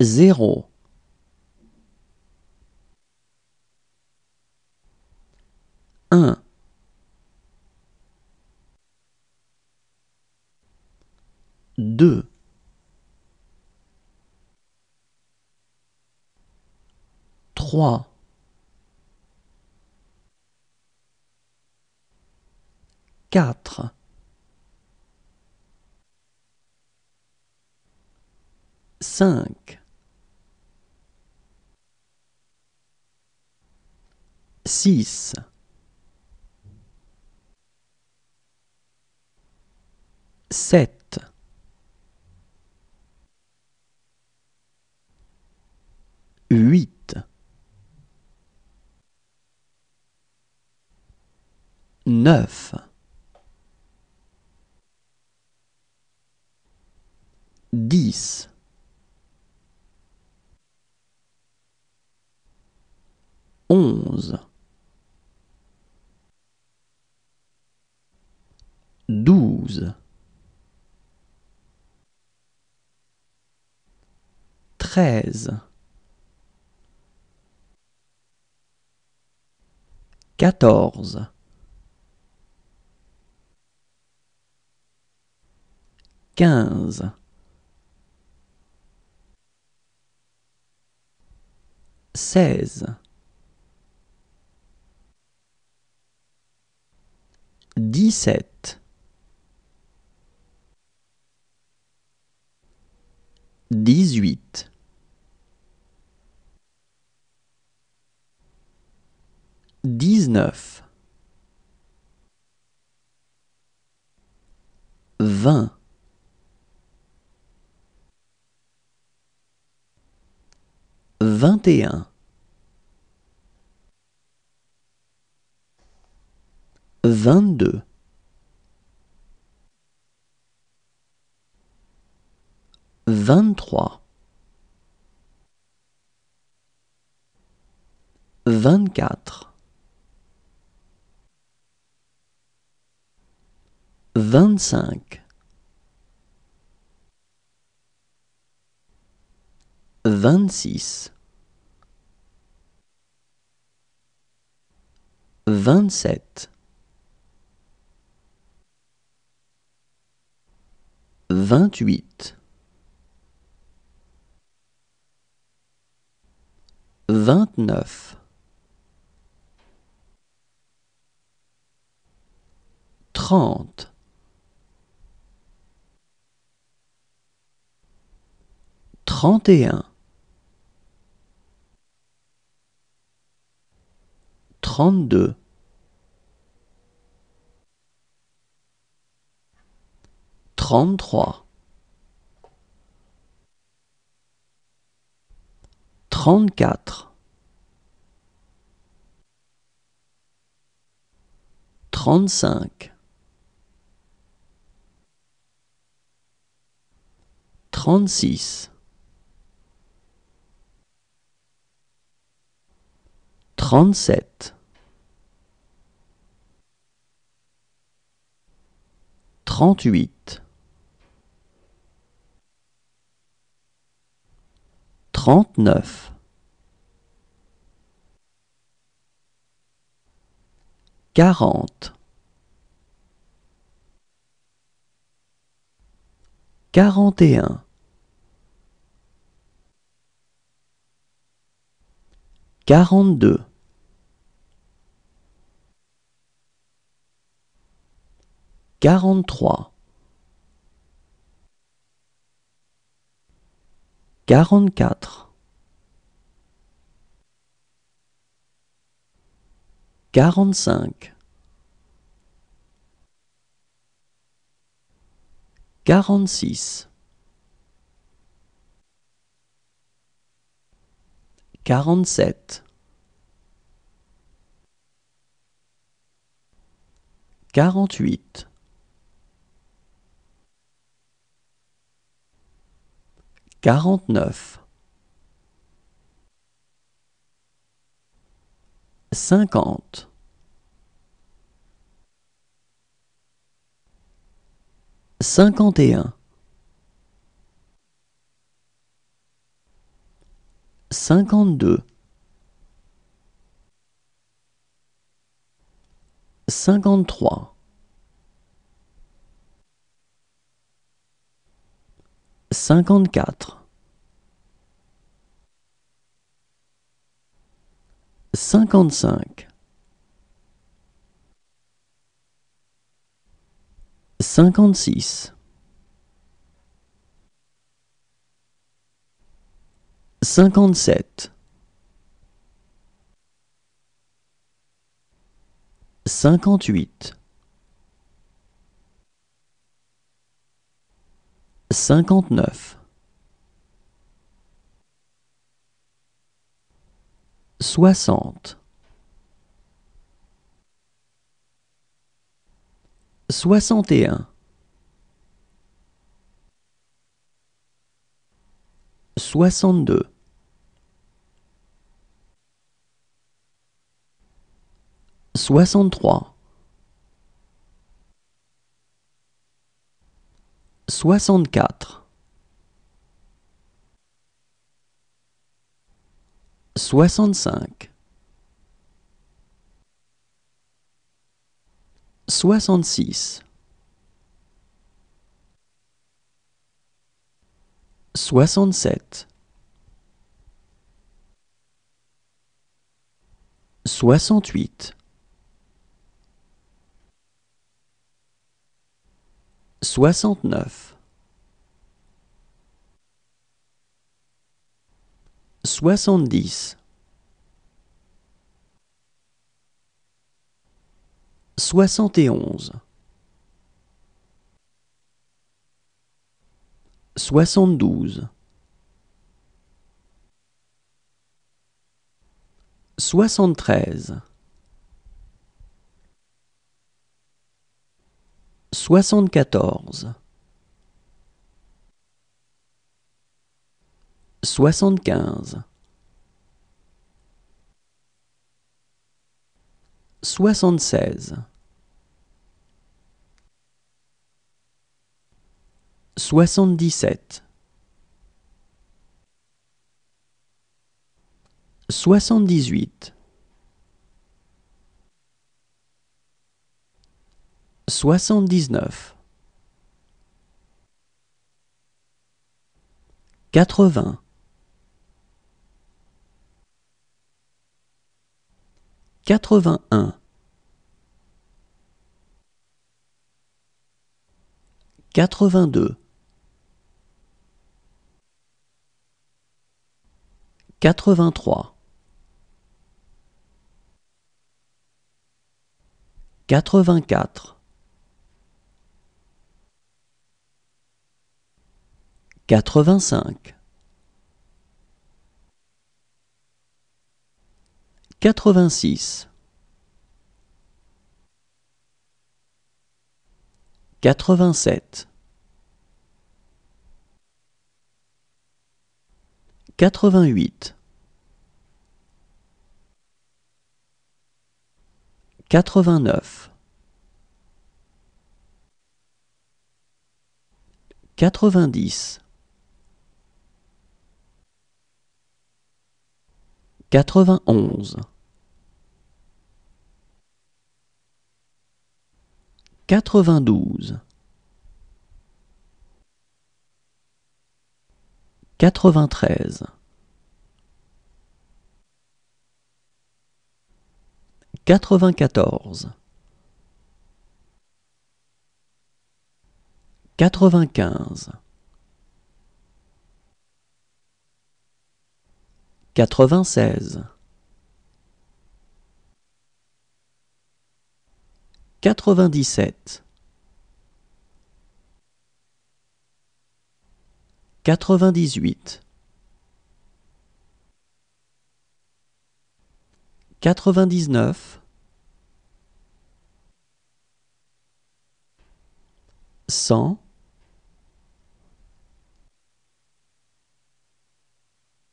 0, 1, 2, 3, 4, 5, 6, 7, 8, 9, 10, 11, 12, 13, 14, 15, 16, 17, 18, 19, 20, 21, 22, 23, 24, 25, 26, 27, 28, 29, 30, 31, 32, 33, 34, 35, 36, 37, 38, 39, 40, 41, 42, 43, 44, 45, 46, 47, 48, 49, 50, 51, 52, 53, 54, 55, 56, 57, 58, 59, 60, 61, 62, 63, 64, 65, 66, 67, 68, 69, 70, 71, 72, 73, 74, 75, 76, 77, 78, 79, 80, 81, 82, 83, 84, 85, 86, 87, 88, 89, 90, 91, 92, 93, 94, 95, 96, 97, 98, 99, 100,